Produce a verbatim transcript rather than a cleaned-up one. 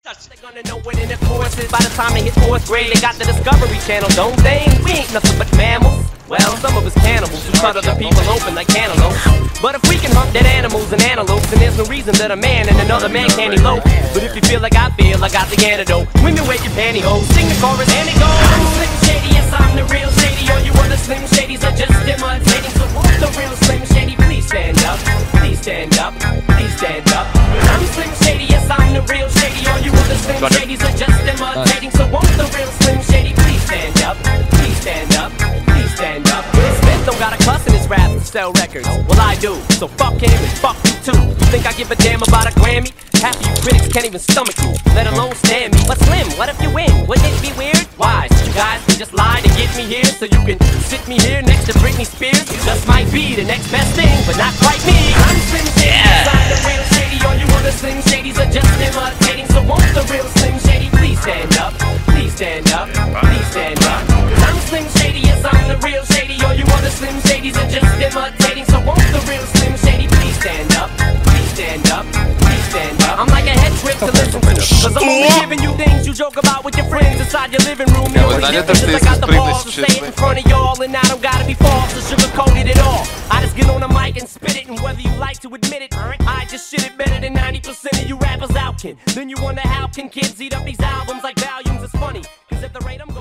They're gonna know what in the course is. By the time they hit fourth grade, they got the Discovery Channel, don't they? We ain't nothing but mammals. Well, some of us cannibals who cut other people open like cantaloupes. But if we can hunt dead animals and antelopes, then there's no reason that a man and another man can't elope. But if you feel like I feel, I got the antidote. Women wear your pantyhose, sing the chorus and it goes. I'm Slim Shady, yes I'm the real Shady. All you other Slim Shadys are just imitating. So who's the real Slim Shady? Please stand up, please stand up, please stand up. I'm Slim Shady, yes I'm the real Shady. All you other Slim Shadys are just imitating. So won't the real Slim Shady please stand up, please stand up, please stand up. Smith don't got a cuss in his rap to sell records. Well I do, so fuck him and fuck you too. You think I give a damn about a Grammy? Half of you critics can't even stomach you, let alone stand me. But Slim, what if you win? Wouldn't it be weird? Why? You guys can just lie to get me here, so you can sit me here next to Britney Spears. You just might be the next best thing, but not quite me. I'm Slim Shady, yes, I'm the real Shady. All you other Slim Shadys are just imitating. So won't the real Slim Shady please stand up, please stand up, please stand up. Cause I'm Slim Shady, yes I'm the real Shady. All you other Slim Shadys are just imitating. So won't the real Slim Shady please stand up, please stand up, please stand up. I'm like a head trip to listen to, cause I'm only giving you things you joke about with your friends inside your living room. You only difference is I got the balls to say it in front of y'all, and I don't gotta be false or sugarcoated at all. I just get on the mic and spit it, and whether you like to admit it, I just shit it better than ninety percent of you rappers out can. Then you wonder how can kids eat up these albums like volumes? It's funny, cause at the rate I'm